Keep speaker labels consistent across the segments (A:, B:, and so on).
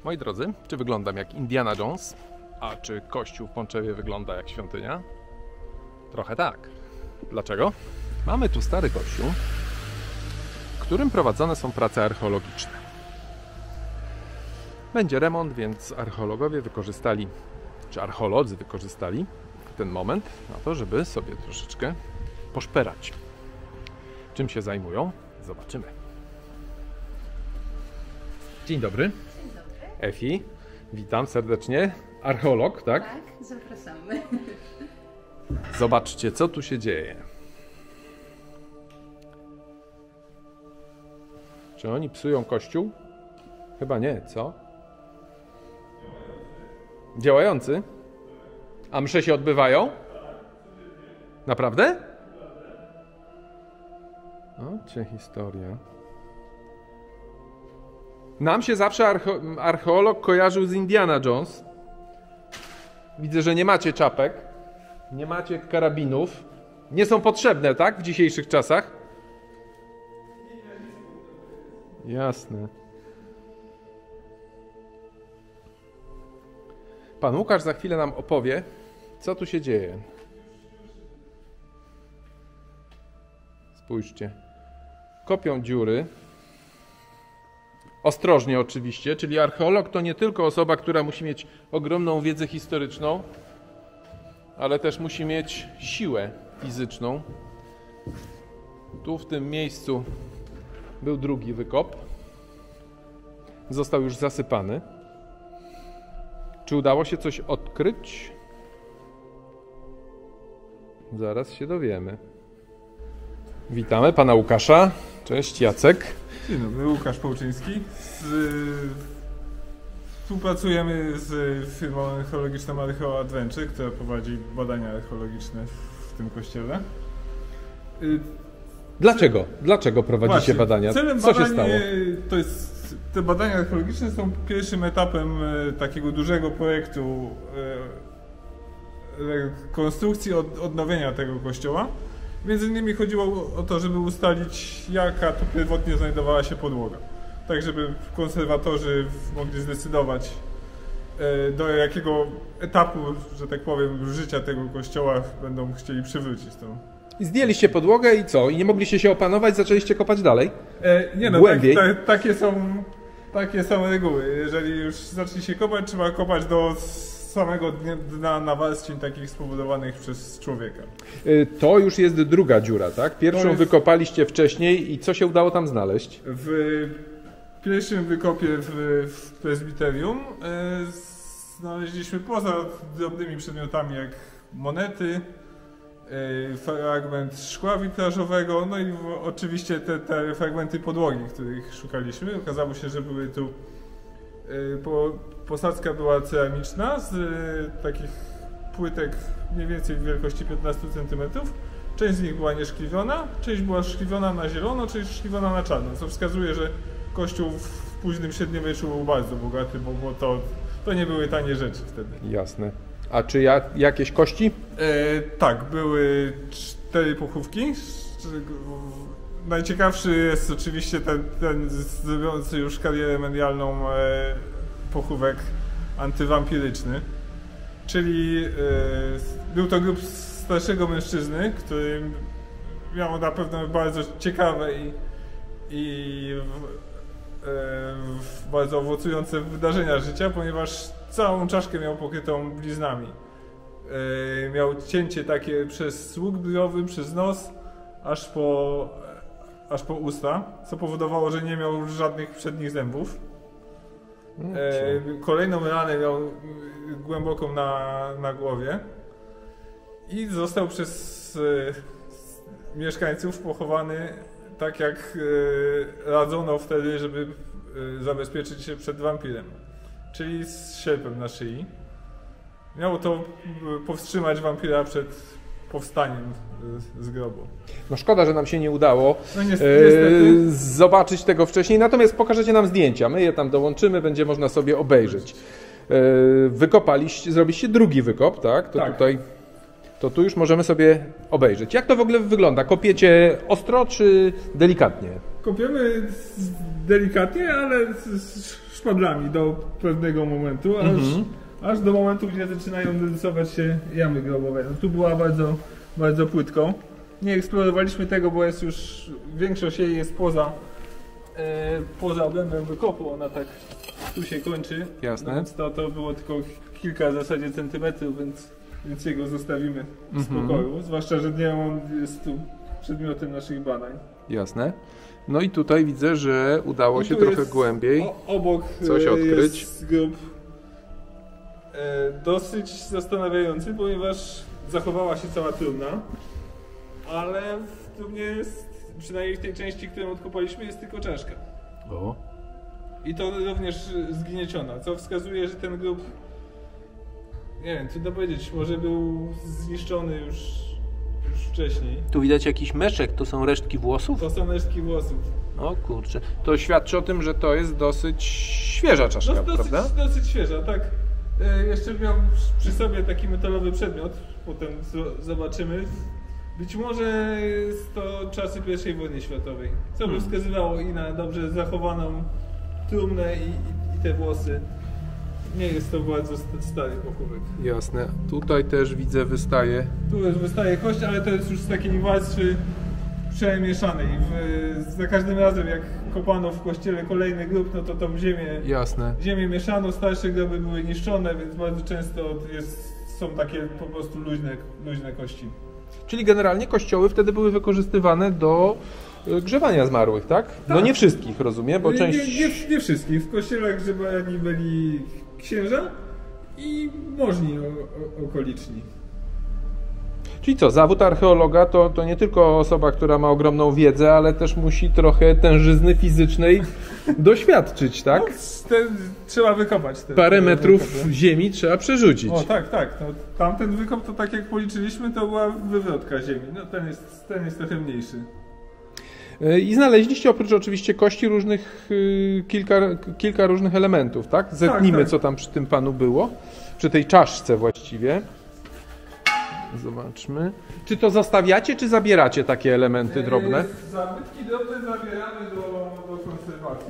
A: Moi drodzy, czy wyglądam jak Indiana Jones? A czy kościół w Ponczewie wygląda jak świątynia? Trochę tak. Dlaczego? Mamy tu stary kościół, w którym prowadzone są prace archeologiczne. Będzie remont, więc archeologowie wykorzystali, czy archeolodzy wykorzystali ten moment na to, żeby sobie troszeczkę poszperać. Czym się zajmują? Zobaczymy. Dzień dobry.
B: Dzień dobry.
A: Efi, witam serdecznie. Archeolog, tak?
B: Tak, zapraszamy.
A: Zobaczcie, co tu się dzieje. Czy oni psują kościół? Chyba nie, co? Działający? A msze się odbywają? Naprawdę? O, cię historia. Nam się zawsze archeolog kojarzył z Indiana Jones. Widzę, że nie macie czapek, nie macie karabinów. Nie są potrzebne, tak? W dzisiejszych czasach? Jasne. Pan Łukasz za chwilę nam opowie, co tu się dzieje. Spójrzcie. Kopią dziury. Ostrożnie oczywiście, czyli archeolog to nie tylko osoba, która musi mieć ogromną wiedzę historyczną, ale też musi mieć siłę fizyczną. Tu w tym miejscu był drugi wykop. Został już zasypany. Czy udało się coś odkryć? Zaraz się dowiemy. Witamy pana Łukasza. Cześć, Jacek.
C: Dzień dobry, Łukasz Połczyński. Współpracujemy z firmą archeologiczną Archeo Adventure, która prowadzi badania archeologiczne w tym kościele.
A: Dlaczego? Dlaczego prowadzicie badania? Co się stało?
C: Te badania archeologiczne są pierwszym etapem takiego dużego projektu rekonstrukcji, odnowienia tego kościoła. Między innymi chodziło o to, żeby ustalić, jaka tu pierwotnie znajdowała się podłoga. Tak, żeby konserwatorzy mogli zdecydować, do jakiego etapu, że tak powiem, życia tego kościoła będą chcieli przywrócić tą.
A: I zdjęliście podłogę i co? I nie mogliście się opanować, zaczęliście kopać dalej?
C: Nie no,
A: głębiej?
C: Takie są reguły. Jeżeli już zacznie się kopać, trzeba kopać do samego dna nawarstwień takich spowodowanych przez człowieka.
A: To już jest druga dziura, tak? Pierwszą wykopaliście wcześniej i co się udało tam znaleźć?
C: W pierwszym wykopie w prezbiterium znaleźliśmy poza drobnymi przedmiotami jak monety, fragment szkła witrażowego, no i oczywiście te fragmenty podłogi, których szukaliśmy. Okazało się, że były tu posadzka była ceramiczna z takich płytek mniej więcej w wielkości 15 cm. Część z nich była nieszkliwiona, część była szkliwiona na zielono, część szkliwiona na czarno, co wskazuje, że kościół w późnym średniowieczu był bardzo bogaty, bo to nie były tanie rzeczy wtedy.
A: Jasne. A czy jakieś kości?
C: Tak, były 4 pochówki. Najciekawszy jest oczywiście ten zrobiący już karierę medialną pochówek antywampiryczny. Czyli był to grób starszego mężczyzny, który miał na pewno bardzo ciekawe i bardzo owocujące wydarzenia życia, ponieważ całą czaszkę miał pokrytą bliznami. Miał cięcie takie przez łuk brwiowy, przez nos, aż po usta, co powodowało, że nie miał żadnych przednich zębów. Kolejną ranę miał głęboką na głowie i został przez mieszkańców pochowany tak, jak radzono wtedy, żeby zabezpieczyć się przed wampirem, czyli z sierpem na szyi. Miało to powstrzymać wampira przed powstaniem z grobu.
A: No szkoda, że nam się nie udało
C: niestety
A: zobaczyć tego wcześniej, natomiast pokażecie nam zdjęcia, my je tam dołączymy, będzie można sobie obejrzeć. Zrobiliście drugi wykop, tak?
C: Tak.
A: To tu już możemy sobie obejrzeć. Jak to w ogóle wygląda? Kopiecie ostro czy delikatnie?
C: Kopiemy delikatnie, ale szpablami do pewnego momentu, aż do momentu, gdzie zaczynają rysować się jamy grobowe. No, tu była bardzo, bardzo płytko. Nie eksplorowaliśmy tego, bo jest już większość jej jest poza obrębem wykopu, ona tak tu się kończy.
A: Jasne.
C: No, więc to było tylko kilka w zasadzie centymetrów, więc jego zostawimy w spokoju. Zwłaszcza, że nie on jest tu przedmiotem naszych badań.
A: Jasne. No i tutaj widzę, że udało się trochę głębiej
C: obok
A: coś odkryć.
C: jest grób dosyć zastanawiający, ponieważ zachowała się cała trumna, ale w trumnie jest, przynajmniej w tej części, którą odkopaliśmy, jest tylko czaszka.
A: O.
C: I to również zgnieciona, co wskazuje, że ten grób, nie wiem, trudno powiedzieć, może był zniszczony już wcześniej.
A: Tu widać jakiś meszek, to są resztki włosów?
C: To są resztki włosów.
A: O kurczę, to świadczy o tym, że to jest dosyć świeża czaszka, prawda?
C: Dosyć świeża, tak. Jeszcze miał przy sobie taki metalowy przedmiot, potem zobaczymy. Być może jest to czasy I wojny światowej, co by wskazywało i na dobrze zachowaną trumnę i te włosy. Nie jest to bardzo stary pochówek.
A: Jasne. Tutaj też widzę wystaje.
C: Tu już wystaje kość, ale to jest już z takiej warstwy przemieszanej. Za każdym razem jak kopano w kościele kolejny grób, no to tą ziemię mieszano, starsze groby były niszczone, więc bardzo często są takie po prostu luźne kości.
A: Czyli generalnie kościoły wtedy były wykorzystywane do grzewania zmarłych, tak? No nie wszystkich, rozumiem, bo część...
C: Nie wszystkich. W kościołach grzebani byli księża i możni okoliczni.
A: Czyli co, zawód archeologa to nie tylko osoba, która ma ogromną wiedzę, ale też musi trochę tężyzny fizycznej doświadczyć, tak?
C: No, trzeba wykopać.
A: Parę metrów ziemi trzeba przerzucić.
C: O tak. No, tamten wykop to tak jak policzyliśmy, to była wywrotka ziemi. No, ten jest trochę mniejszy.
A: I znaleźliście oprócz oczywiście kości różnych, kilka różnych elementów, tak? Zetnijmy, co tam przy tym panu było. Przy tej czaszce właściwie. Zobaczmy. Czy to zostawiacie, czy zabieracie takie elementy drobne?
C: Zabytki drobne zabieramy do konserwacji.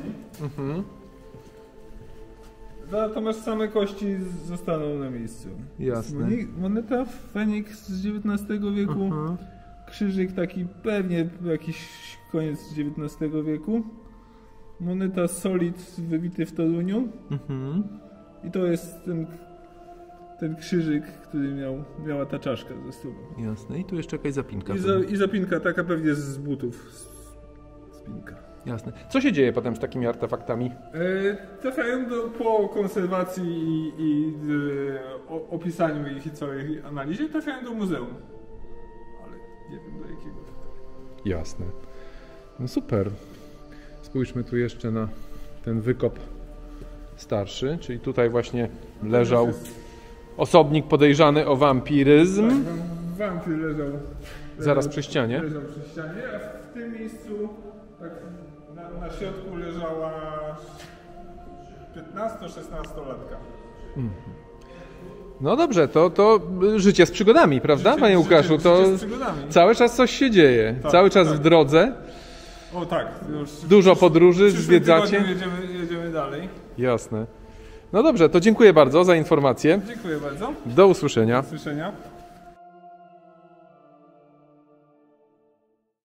C: Natomiast same kości zostaną na miejscu.
A: Jasne.
C: Moneta Feniks z XIX wieku. Krzyżyk taki pewnie jakiś koniec XIX wieku. Moneta Solid wybity w Toruniu. I to jest ten krzyżyk, który miała ta czaszka ze sobą.
A: Jasne. I tu jeszcze jakaś zapinka.
C: I zapinka taka pewnie z butów. Spinka.
A: Jasne. Co się dzieje potem z takimi artefaktami?
C: Trafiają po konserwacji i opisaniu ich i całej analizie, trafiają do muzeum. Ale nie wiem do jakiego.
A: Jasne. No super. Spójrzmy tu jeszcze na ten wykop starszy, czyli tutaj właśnie leżał osobnik podejrzany o wampiryzm.
C: Tak, wampir leżał
A: zaraz przy ścianie.
C: Leżał przy ścianie, a w tym miejscu tak na środku leżała 15-16-latka.
A: No dobrze, to życie z przygodami, prawda, panie Łukaszu? To cały czas coś się dzieje, cały czas w drodze.
C: O tak.
A: Dużo podróży, zwiedzacie.
C: Jedziemy dalej.
A: Jasne. No dobrze, to dziękuję bardzo za informację.
C: Dziękuję bardzo.
A: Do usłyszenia.
C: Do usłyszenia.